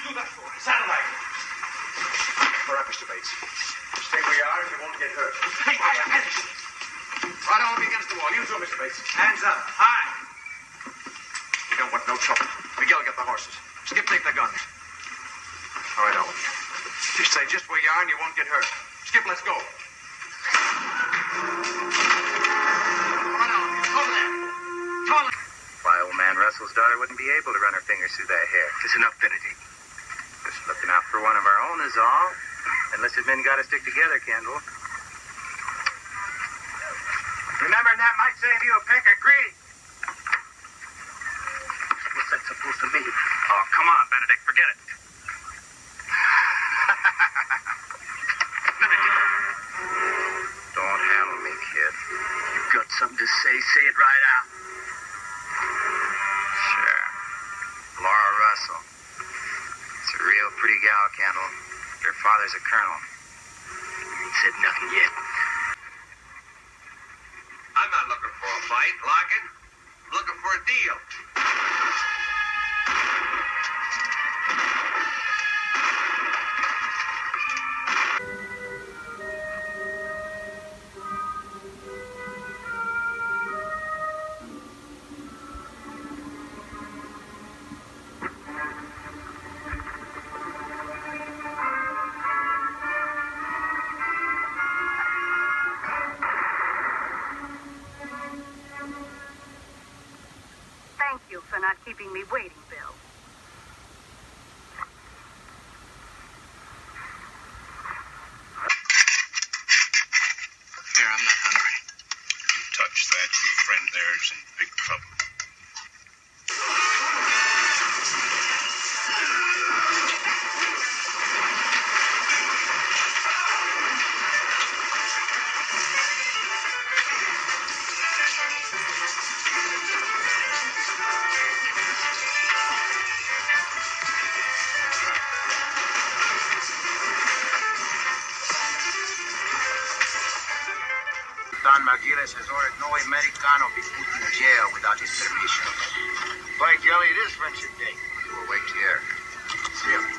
do that for? Is that right? All right, Mr. Bates. Stay where you are and you won't get hurt. Hey, Right on me against the wall. You too, Mr. Bates. hands up. High. You don't want no trouble. Miguel, get the horses. Skip, take the guns. All right, Owen. Just stay just where you are and you won't get hurt. Skip, let's go. Run on. Over there. Come on. Why, old man Russell's daughter wouldn't be able to run her fingers through that hair. Just enough, Benedict. Just looking out for one of our own is all. Enlisted men gotta stick together, Kendall. Remember, that might save you a peck of grease. What's that supposed to mean? Oh, come on, Benedict. Forget it. Don't handle me, kid. You've got something to say it right out. Sure. Laura Russell. It's a real pretty gal, Kendall. Her father's a colonel. You ain't said nothing yet. I'm not looking for a fight, Logan. I'm looking for a deal. Thank you for not keeping me waiting, Bill. Here, I'm not hungry. You touch that, your friend there's in big trouble. Don Margulies has ordered no Americano be put in jail without his permission. By golly, it is Friendship Day. We'll wait here. See ya.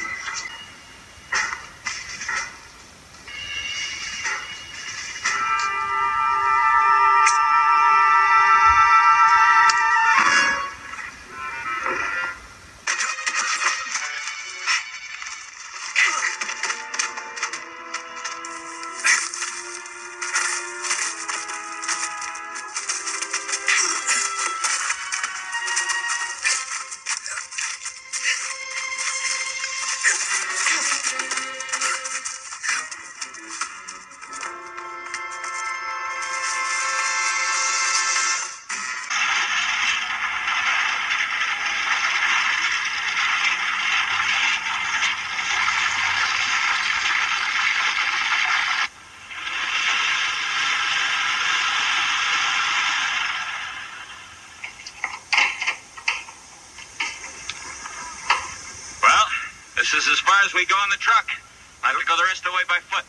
This is as far as we go in the truck. I have to go the rest of the way by foot.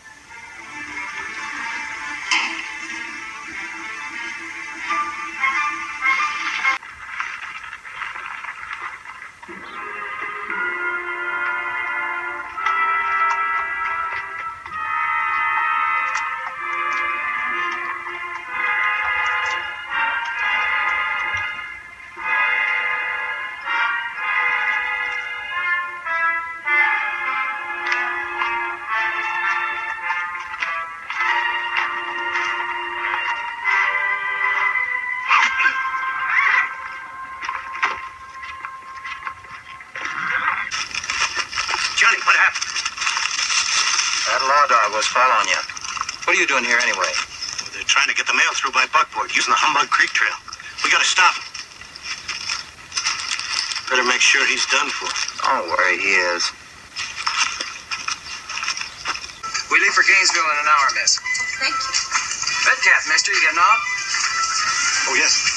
Johnny, what happened? That law dog was following you. What are you doing here anyway? Well, they're trying to get the mail through by buckboard using the Humbug Creek Trail. We gotta stop him. Better make sure he's done for. Don't worry, he is. We leave for Gainesville in an hour, miss. Oh, thank you. Red Cap, mister. You getting off? Oh, yes.